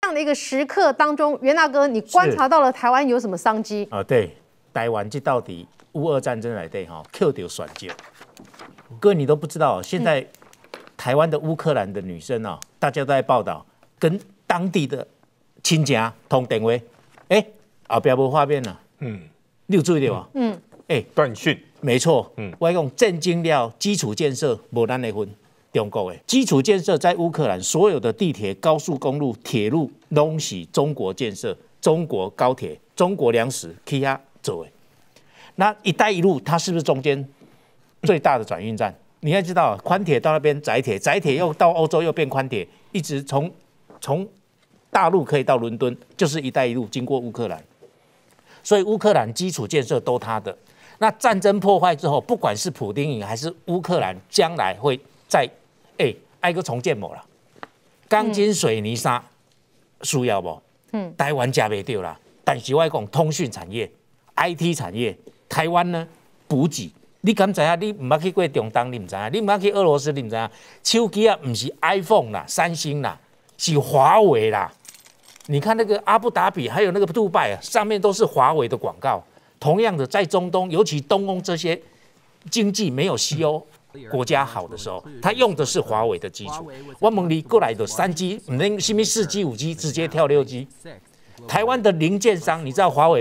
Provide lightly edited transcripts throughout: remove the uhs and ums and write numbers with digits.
这样的一个时刻当中，袁大哥，你观察到了台湾有什么商机？ 对，台湾这到底乌俄战争来对哈，Q 掉选择。各位你都不知道，现在台湾的乌克兰的女生啊，大家都在报道，跟当地的亲家通电话，后边无画面了，你有注意到吗？ 断讯， 没错，我讲震惊了基础建设无咱的份。中国的基础建设在乌克兰，所有的地铁、高速公路、铁路都是中国建设，中国高铁、中国粮食去遐做的。那“一带一路”它是不是中间最大的转运站？你要知道，宽铁到那边窄铁，窄铁又到欧洲又变宽铁，一直从大陆可以到伦敦，就是“一带一路”经过乌克兰。所以乌克兰基础建设都它的。那战争破坏之后，不管是普丁赢还是乌克兰，将来会在爱个重建无啦，钢筋水泥沙需要无？台湾吃袂到啦。但是我讲通讯产业、IT 产业，台湾呢补给，你敢知影？你唔捌去过中东，你唔知影；你唔捌去俄罗斯，你唔知影。手机啊，唔是 iPhone 啦、三星啦，是华为啦。你看那个阿布达比，还有那个杜拜啊，上面都是华为的广告。同样的，在中东，尤其东欧这些经济没有西欧国家好的时候，他用的是华为的基础。我问你过来的3G，唔能什么4G、5G，直接跳6G。台湾的零件商，你知道华为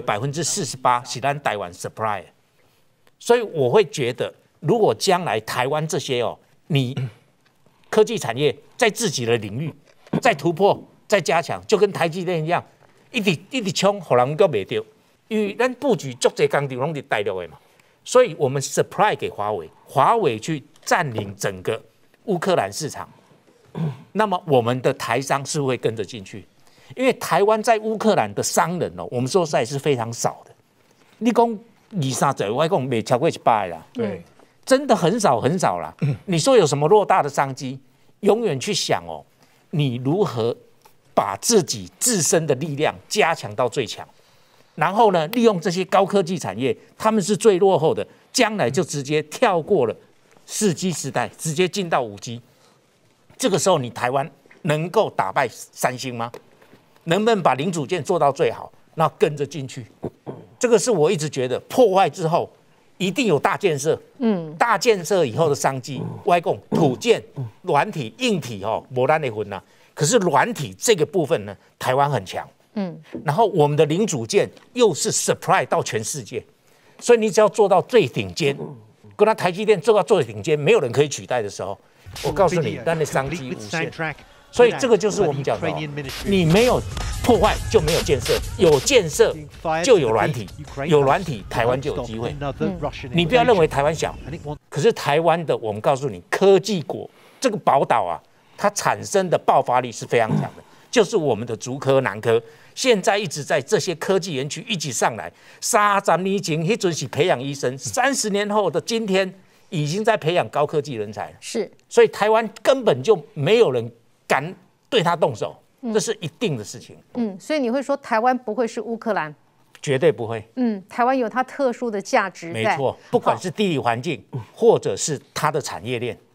48%是咱台湾 supply， 所以我会觉得，如果将来台湾这些你科技产业在自己的领域再突破、再加强，就跟台积电一样，一直冲，互人都袂到，因为咱布局足侪工厂拢是大陆的嘛。所以我们 supply 给华为，华为去占领整个乌克兰市场，那么我们的台商是会跟着进去，因为台湾在乌克兰的商人我们说实在是非常少的。你讲20-30，我讲没超过100啦， 对， 真的很少很少啦。你说有什么偌大的商机？永远去想你如何把自己自身的力量加强到最强。然后呢，利用这些高科技产业，他们是最落后的，将来就直接跳过了4G 时代，直接进到5G。这个时候，你台湾能够打败三星吗？能不能把零组件做到最好？那跟着进去，这个是我一直觉得破坏之后一定有大建设。大建设以后的商机，我讲土建、软体、硬体没咱的份啦。可是软体这个部分呢，台湾很强。然后我们的零组件又是 supply 到全世界，所以你只要做到最顶尖，跟他台积电做到最顶尖，没有人可以取代的时候，我告诉你，咱的商机无限。所以这个就是我们讲的，你没有破坏就没有建设，有建设就有软体，有软体台湾就有机会。你不要认为台湾小，可是台湾的我们告诉你，科技国这个宝岛啊，它产生的爆发力是非常强的。就是我们的竹科、南科，现在一直在这些科技园区一起上来。30年前那阵是培养医生，30年后的今天已经在培养高科技人才了。 是， 所以台湾根本就没有人敢对他动手，这是一定的事情。 所以你会说台湾不会是乌克兰？ 绝对不会。 台湾有它特殊的价值在。 没错，不管是地理环境，或者是它的产业链。